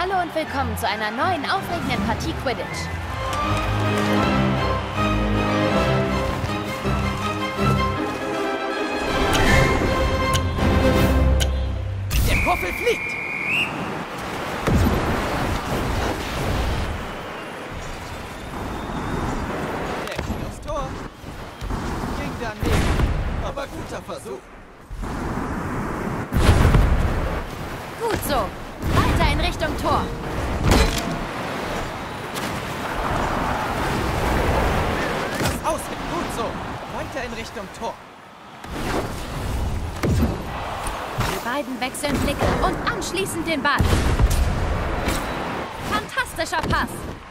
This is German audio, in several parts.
Hallo und willkommen zu einer neuen aufregenden Partie Quidditch. Der Quaffel fliegt! Der ging aufs Tor. Ging daneben, aber guter Versuch. Gut so. Weiter in Richtung Tor. Das aushält, gut so. Weiter in Richtung Tor. Die beiden wechseln Blicke und anschließend den Ball. Fantastischer Pass.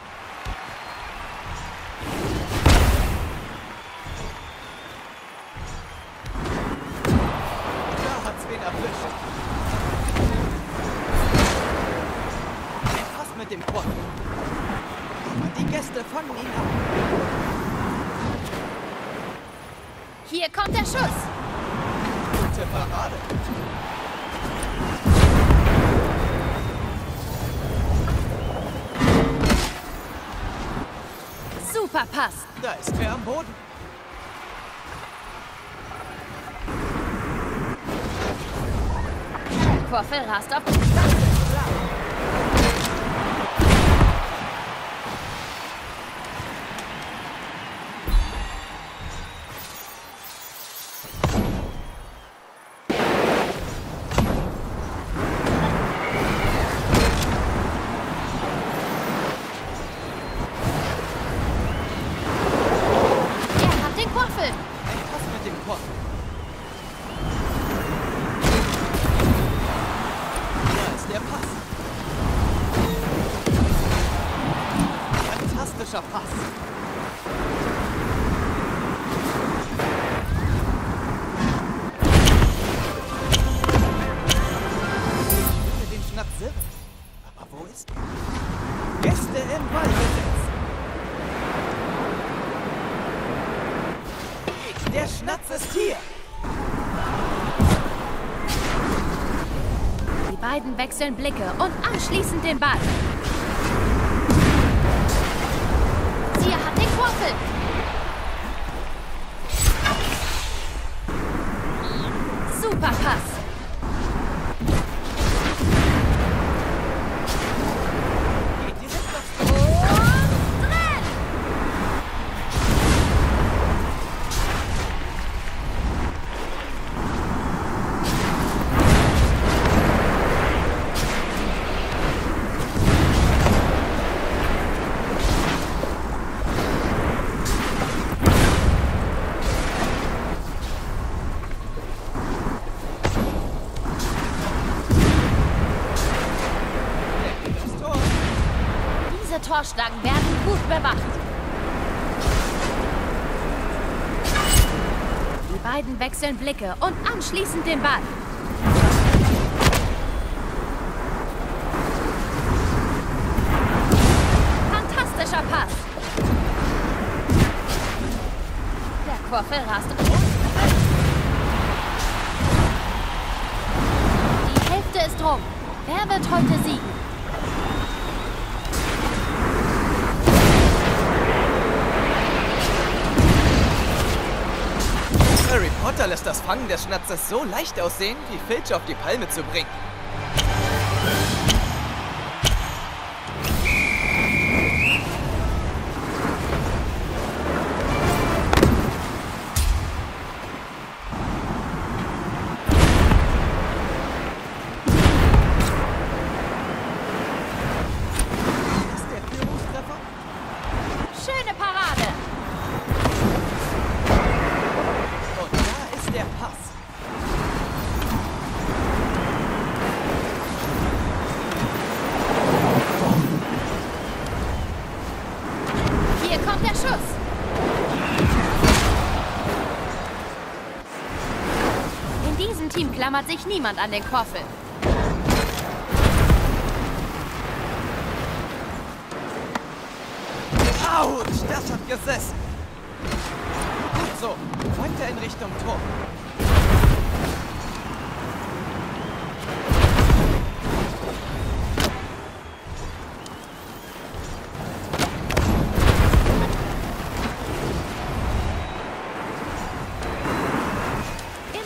Da hat's wen erwischt. Ein Pass mit dem Quaffel. Aber die Gäste fangen ihn ab. Hier kommt der Schuss. Gute Parade. Super Pass. Da ist wer am Boden. Der Quaffel rast auf. Er hat den Quaffel. Ein Pass mit dem Quaffel. Da ist der Pass. Fantastischer Pass. Ich will den Schnaps selber. Aber wo ist er? Gäste im Ballbesitz. Der Schnatz ist hier. Die beiden wechseln Blicke und anschließend den Ball. Sie hat den Quaffel. Super Pass. Geht direkt aufs Und drin. Der geht aufs Tor. Diese Torschlagen werden gut bewacht. Die beiden wechseln Blicke und anschließend den Ball. Fantastischer Pass. Der Quaffel rast. Die Hälfte ist rum. Wer wird heute siegen? Harry Potter lässt das Fangen des Schnatzes so leicht aussehen, wie Filch auf die Palme zu bringen. Ist der Führungstreffer? Schöne Parade. Und da ist der Pass. Hier kommt der Schuss. In diesem Team klammert sich niemand an den Quaffel. Autsch, das hat gesessen. Gut so, weiter in Richtung Tor.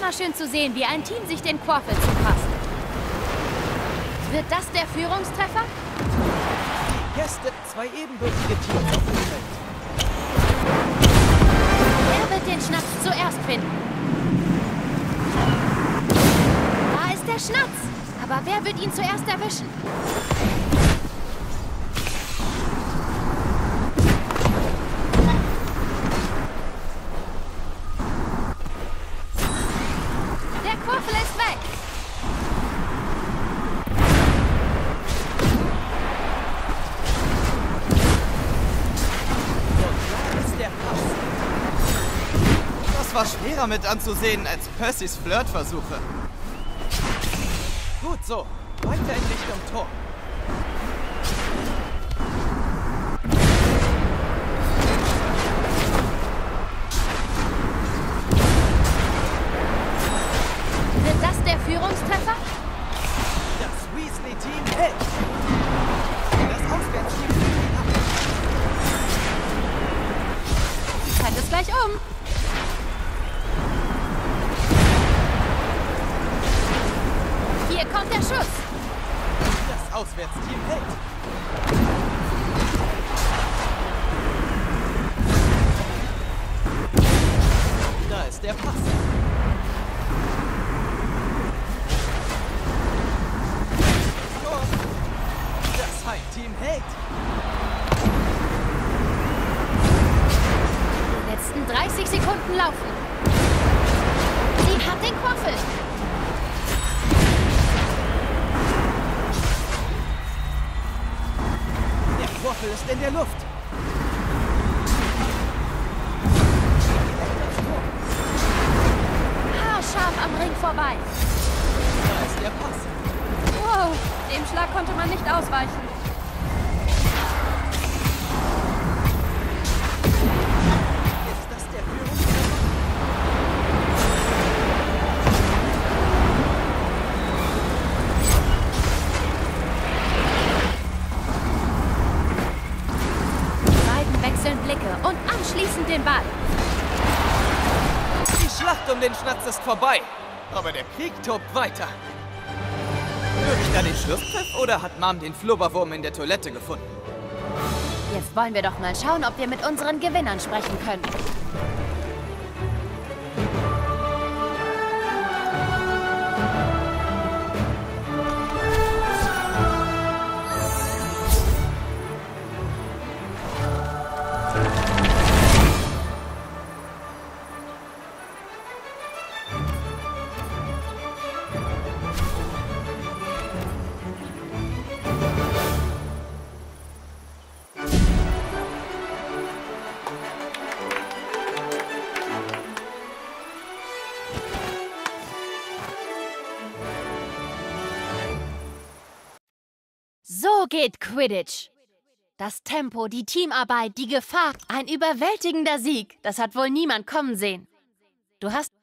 immer schön zu sehen, wie ein Team sich den Quaffel zupasst. Wird das der Führungstreffer? Gäste, 2 ebenbürtige Teams auf dem Feld. Wer wird den Schnaps zuerst finden? Da ist der Schnaps. Aber wer wird ihn zuerst erwischen? Der Quaffel ist weg. Das war schwerer mit anzusehen als Percys Flirtversuche. Gut so, weiter in Richtung Tor. Wird das der Führungstreffer? Das Weasley-Team hält. Das Auswärtsteam fliegt ab. Die Zeit ist gleich um. Hier kommt der Schuss. Das Auswärtsteam hält. Da ist der Pass. Tor. Das Heimteam hält. Die letzten 30 Sekunden laufen. Sie hat den Quaffel. Der Quaffel ist in der Luft. Haarscharf am Ring vorbei. Da ist der Pass. Wow, dem Schlag konnte man nicht ausweichen. Ist das der Führungstreffer? Die beiden wechseln Blicke und anschließend den Ball. Die Schlacht um den Schnatz ist vorbei. Aber der Krieg tobt weiter. Höre ich da den Schlusspfiff oder hat Mom den Flubberwurm in der Toilette gefunden? Jetzt wollen wir doch mal schauen, ob wir mit unseren Gewinnern sprechen können. So geht Quidditch. Das Tempo, die Teamarbeit, die Gefahr, ein überwältigender Sieg. Das hat wohl niemand kommen sehen. Du hast